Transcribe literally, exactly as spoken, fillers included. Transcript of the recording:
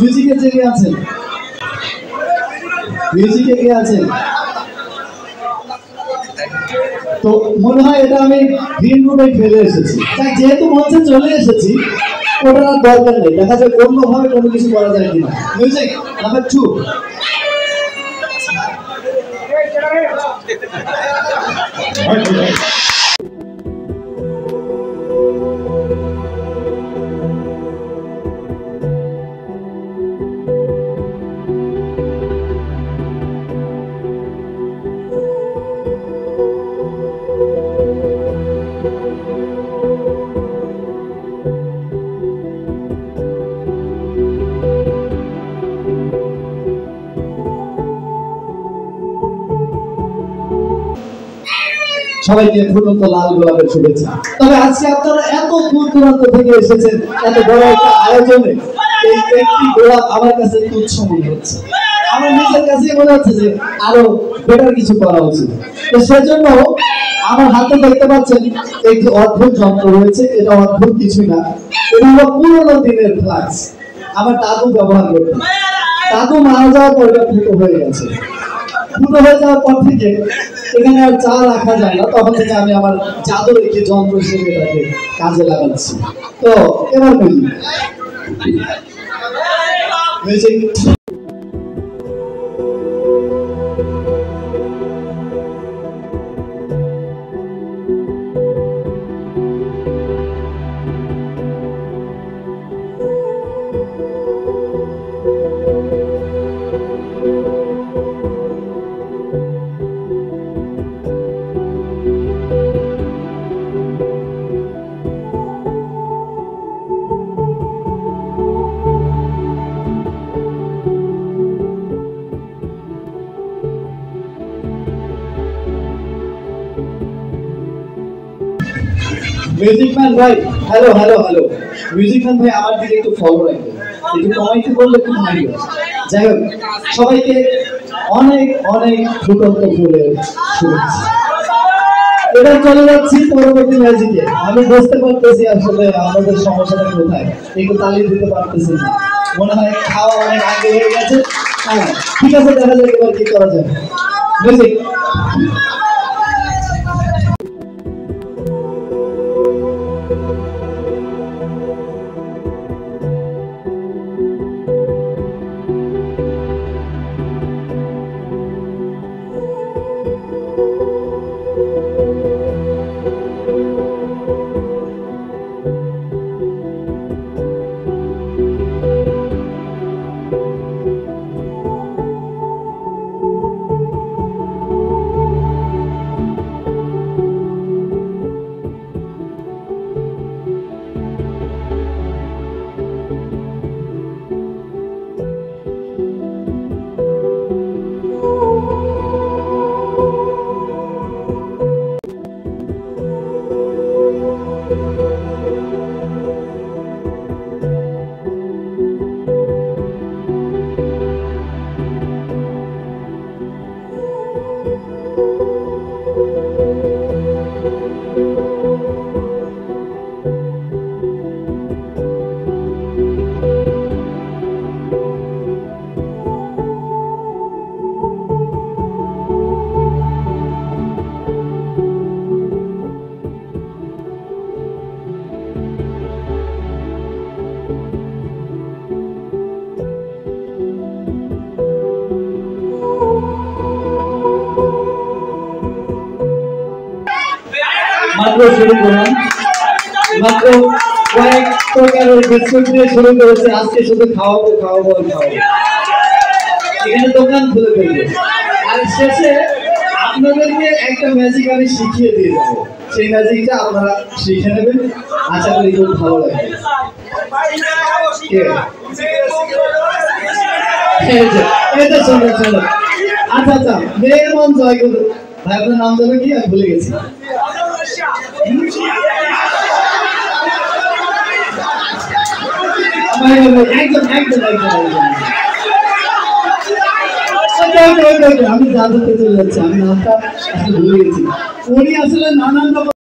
মিউজিকে জেগে আছেন? মিউজিকে কে আছেন? তো মনে হয় এটা আমি গ্রিন রুমে ফেলে এসেছি। তাই যেহেতু মঞ্চে চলে এসেছি ওটার আর দরকার নেই, দেখা যায় অন্যভাবে কোনো কিছু করা যায় কিনা। Music number two. সবাইকে ফুটন্ত লাল গোলাপের শুভেচ্ছা। তবে আজকে আপনারা এত দূর দূরান্ত থেকে এসেছেন এত বড় একটা আয়োজনে, এই একটি গোলাপ আমার কাছে তুচ্ছ মনে হচ্ছে। আমার নিজের কাছে মনে হচ্ছে যে আরো বেটার কিছু করা উচিত। তো সেজন্য আমার হাতে দেখতে পাচ্ছেন এই যে অদ্ভুত যন্ত্র রয়েছে, এটা অদ্ভুত কিছুই না, এটা হলো পুরোনো দিনের ফ্লাক্স। আমার দাদু ব্যবহার করতেন। দাদু মারা যাওয়ার পর এটা ফুটো হয়ে গেছে। ফুটো হয়ে যাওয়ার পর থেকে এখানে আর চা রাখা যায় না, তখন থেকে আমি আমার জাদুর একটি যন্ত্র হিসেবে এটাকে কাজে লাগাচ্ছি। তো এবার মিউজিক মিউজিক মিউজিক ম্যান ভাই, hello hello hello music man ভাই, আমার দিকে একটু ফলো রাখবেন, একটু কমাইতে বললে খুব ভালো। যাই হোক, সবাইকে অনেক অনেক ফুটন্ত ফুলের শুভেচ্ছা। এবার চলে যাচ্ছি পরবর্তী ম্যাজিকে। আমি বুঝতে পারতেছি আসলে আমাদের সমস্যাটা কোথায়, একটু তালি দিতে পারতেছি না, মনে হয় খাওয়া অনেক আগে হয়ে গেছে। হ্যাঁ ঠিক আছে, দেখা যাক এবার কি করা যায়। মিউজিক মাত্র শুরু করলাম, মাত্র কয়েক প্রকারের বিস্কুট দিয়ে শুরু করেছে। আজকে শুধু খাওয়াবো খাওয়াবো খাওয়াবো, এখানে দোকান খুলে ফেলবো। আর শেষে আপনাদেরকে একটা ম্যাজিক আমি শিখিয়ে দিয়ে যাবো, সেই ম্যাজিকটা আপনারা শিখে নেবেন, আশা করি খুব ভালো লাগবে। আচ্ছা আচ্ছা, মেয়ের মন জয় করুন। ভাই আপনার নাম জানো কি? আমি ভুলে গেছি। একদম একদম একদম আমি জাদুতে চলে যাচ্ছি, আমি নামটা ভুলে গেছি। উনি আসলে নানান